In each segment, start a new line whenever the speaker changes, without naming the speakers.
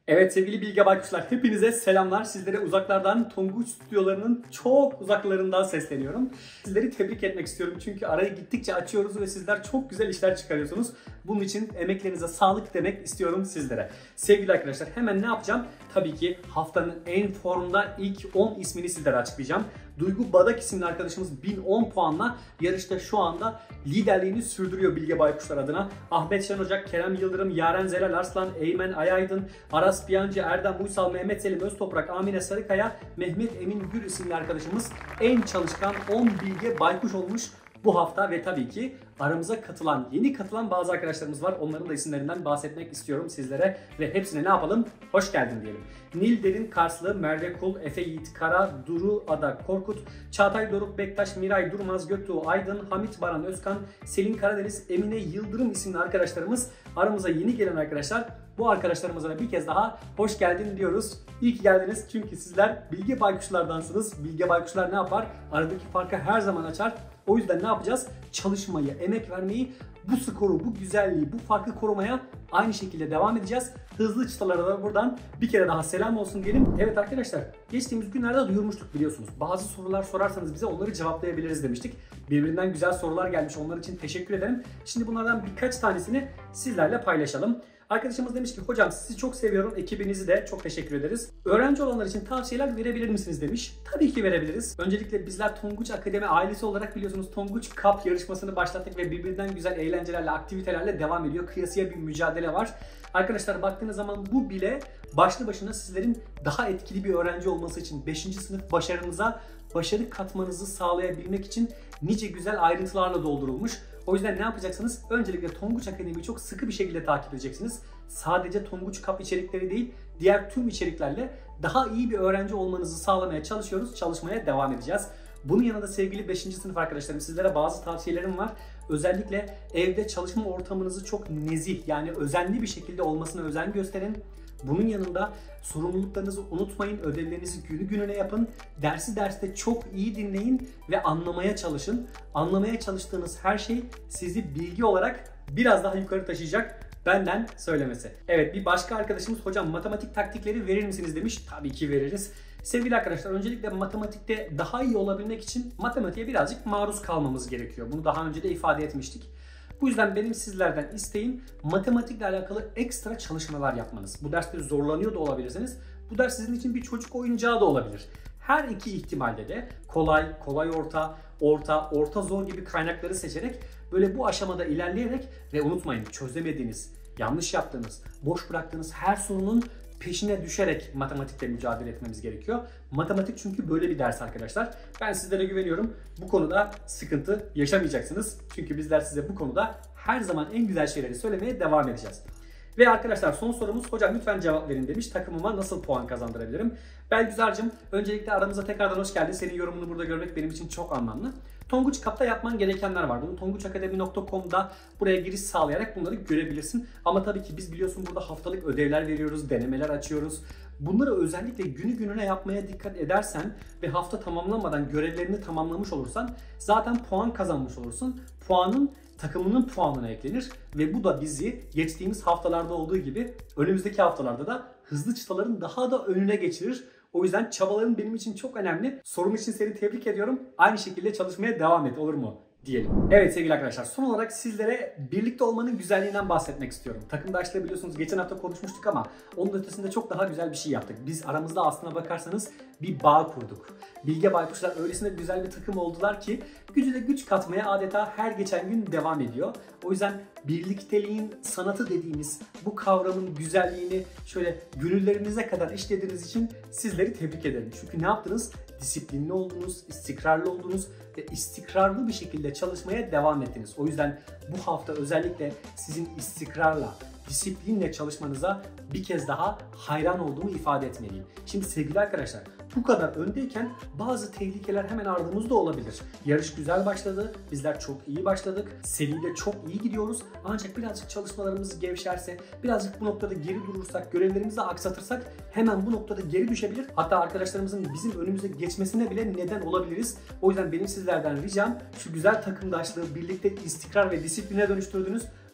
Evet sevgili Bilge Baykuşlar, hepinize selamlar. Sizlere uzaklardan Tonguç stüdyolarının çok uzaklarından sesleniyorum. Sizleri tebrik etmek istiyorum çünkü arayı gittikçe açıyoruz ve sizler çok güzel işler çıkarıyorsunuz. Bunun için emeklerinize sağlık demek istiyorum sizlere. Sevgili arkadaşlar, hemen ne yapacağım? Tabii ki haftanın en formda ilk 10 ismini sizlere açıklayacağım. Duygu Badak isimli arkadaşımız 1010 puanla yarışta şu anda liderliğini sürdürüyor Bilge Baykuşlar adına. Ahmet Şen Ocak, Kerem Yıldırım, Yaren Zelal Arslan, Eymen Ayaydın, Aras Piyancı, Erdem Uysal, Mehmet Selim Öztoprak, Amine Sarıkaya, Mehmet Emin Gül isimli arkadaşımız en çalışkan 10 Bilge Baykuş olmuş bu hafta ve tabii ki aramıza yeni katılan bazı arkadaşlarımız var. Onların da isimlerinden bahsetmek istiyorum sizlere ve hepsine ne yapalım? Hoş geldin diyelim. Nil Derin Karslı, Merve Kul, Efe Yiğit Kara, Duru Ada Korkut, Çağatay Doruk Bektaş, Miray Durmaz, Göktuğ Aydın, Hamit Baran Özkan, Selin Karadeniz, Emine Yıldırım isimli arkadaşlarımız aramıza yeni gelen arkadaşlar. Bu arkadaşlarımıza da bir kez daha hoş geldin diyoruz. İyi ki geldiniz çünkü sizler Bilge Baykuşlardansınız. Bilge Baykuşlar ne yapar? Aradaki farkı her zaman açar. O yüzden ne yapacağız? Çalışmayı, emek vermeyi, bu skoru, bu güzelliği, bu farkı korumaya aynı şekilde devam edeceğiz. Hızlı çıtalara da buradan bir kere daha selam olsun diyelim. Evet arkadaşlar, geçtiğimiz günlerde duyurmuştuk biliyorsunuz. Bazı sorular sorarsanız bize onları cevaplayabiliriz demiştik. Birbirinden güzel sorular gelmiş. Onlar için teşekkür ederim. Şimdi bunlardan birkaç tanesini sizlerle paylaşalım. Arkadaşımız demiş ki hocam sizi çok seviyorum, ekibinizi de çok teşekkür ederiz. Öğrenci olanlar için tavsiyeler verebilir misiniz demiş. Tabii ki verebiliriz. Öncelikle bizler Tonguç Akademi ailesi olarak biliyorsunuz Tonguç Cup yarışmasını başlattık ve birbirinden güzel eğlencelerle, aktivitelerle devam ediyor. Kıyasıya bir mücadele var. Arkadaşlar baktığınız zaman bu bile başlı başına sizlerin daha etkili bir öğrenci olması için 5. sınıf başarınıza başarı katmanızı sağlayabilmek için nice güzel ayrıntılarla doldurulmuş. O yüzden ne yapacaksınız? Öncelikle Tonguç Akademi'yi çok sıkı bir şekilde takip edeceksiniz. Sadece Tonguç Cup içerikleri değil, diğer tüm içeriklerle daha iyi bir öğrenci olmanızı sağlamaya çalışıyoruz. Çalışmaya devam edeceğiz. Bunun yanında sevgili 5. sınıf arkadaşlarım sizlere bazı tavsiyelerim var. Özellikle evde çalışma ortamınızı çok nezih yani özenli bir şekilde olmasına özen gösterin. Bunun yanında sorumluluklarınızı unutmayın, ödevlerinizi günü gününe yapın, derste çok iyi dinleyin ve anlamaya çalışın. Anlamaya çalıştığınız her şey sizi bilgi olarak biraz daha yukarı taşıyacak. Benden söylemesi. Evet, bir başka arkadaşımız hocam matematik taktikleri verir misiniz demiş. Tabii ki veririz. Sevgili arkadaşlar, öncelikle matematikte daha iyi olabilmek için matematiğe birazcık maruz kalmamız gerekiyor. Bunu daha önce de ifade etmiştik. Bu yüzden benim sizlerden isteğim matematikle alakalı ekstra çalışmalar yapmanız. Bu derste zorlanıyor da olabilirsiniz. Bu ders sizin için bir çocuk oyuncağı da olabilir. Her iki ihtimalde de kolay orta zor gibi kaynakları seçerek böyle bu aşamada ilerleyerek ve unutmayın çözemediğiniz, yanlış yaptığınız, boş bıraktığınız her sorunun peşine düşerek matematikle mücadele etmemiz gerekiyor. Matematik çünkü böyle bir ders arkadaşlar. Ben sizlere güveniyorum. Bu konuda sıkıntı yaşamayacaksınız. Çünkü bizler size bu konuda her zaman en güzel şeyleri söylemeye devam edeceğiz. Ve arkadaşlar son sorumuz hocam lütfen cevap verin demiş. Takımıma nasıl puan kazandırabilirim? Belgüzar'cığım öncelikle aramıza tekrardan hoş geldin. Senin yorumunu burada görmek benim için çok anlamlı. Tonguç Cup'ta yapman gerekenler var. Bunu tonguçakademi.com'da buraya giriş sağlayarak bunları görebilirsin. Ama tabii ki biz biliyorsun burada haftalık ödevler veriyoruz, denemeler açıyoruz. Bunları özellikle günü gününe yapmaya dikkat edersen ve hafta tamamlanmadan görevlerini tamamlamış olursan zaten puan kazanmış olursun. Puanın takımının puanına eklenir ve bu da bizi geçtiğimiz haftalarda olduğu gibi önümüzdeki haftalarda da hızlı çıtaların daha da önüne geçirir. O yüzden çabaların benim için çok önemli. Sorum için seni tebrik ediyorum. Aynı şekilde çalışmaya devam et, olur mu? Diyelim. Evet sevgili arkadaşlar, son olarak sizlere birlikte olmanın güzelliğinden bahsetmek istiyorum. Takımdaşlığı biliyorsunuz geçen hafta konuşmuştuk ama onun ötesinde çok daha güzel bir şey yaptık. Biz aramızda aslına bakarsanız bir bağ kurduk. Bilge Baykuşlar öylesine güzel bir takım oldular ki gücüne güç katmaya adeta her geçen gün devam ediyor. O yüzden birlikteliğin sanatı dediğimiz bu kavramın güzelliğini şöyle gönüllerinize kadar işlediğiniz için sizleri tebrik ederim. Çünkü ne yaptınız? Disiplinli oldunuz, istikrarlı oldunuz ve istikrarlı bir şekilde çalışmaya devam ettiniz. O yüzden bu hafta özellikle sizin istikrarla, disiplinle çalışmanıza bir kez daha hayran olduğumu ifade etmeliyim. Şimdi sevgili arkadaşlar, bu kadar öndeyken bazı tehlikeler hemen ardımızda olabilir. Yarış güzel başladı, bizler çok iyi başladık, seriyle çok iyi gidiyoruz. Ancak birazcık çalışmalarımız gevşerse, birazcık bu noktada geri durursak, görevlerimizi aksatırsak hemen bu noktada geri düşebilir. Hatta arkadaşlarımızın bizim önümüze geçmesine bile neden olabiliriz. O yüzden benim sizlerden ricam şu güzel takımdaşlığı birlikte istikrar ve disipline dönüştürdünüz.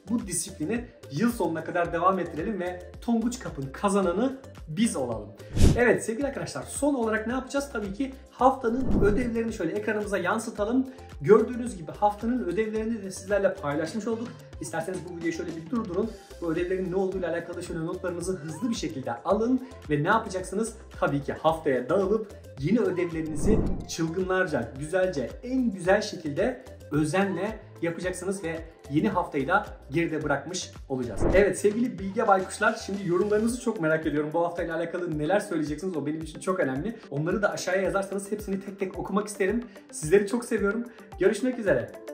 bu disiplini yıl sonuna kadar devam ettirelim ve Tonguç Cup'ın kazananı biz olalım. Evet sevgili arkadaşlar, son olarak ne yapacağız? Tabii ki haftanın ödevlerini şöyle ekranımıza yansıtalım. Gördüğünüz gibi haftanın ödevlerini de sizlerle paylaşmış olduk. İsterseniz bu videoyu şöyle bir durdurun. Bu ödevlerin ne olduğuyla alakalı şöyle notlarınızı hızlı bir şekilde alın ve ne yapacaksınız? Tabii ki haftaya dağılıp yeni ödevlerinizi çılgınlarca, güzelce, en güzel şekilde özenle yapacaksınız ve yeni haftayı da geride bırakmış olacağız. Evet sevgili Bilge Baykuşlar, şimdi yorumlarınızı çok merak ediyorum. Bu haftayla alakalı neler söyleyeceksiniz, o benim için çok önemli. Onları da aşağıya yazarsanız hepsini tek tek okumak isterim. Sizleri çok seviyorum. Görüşmek üzere.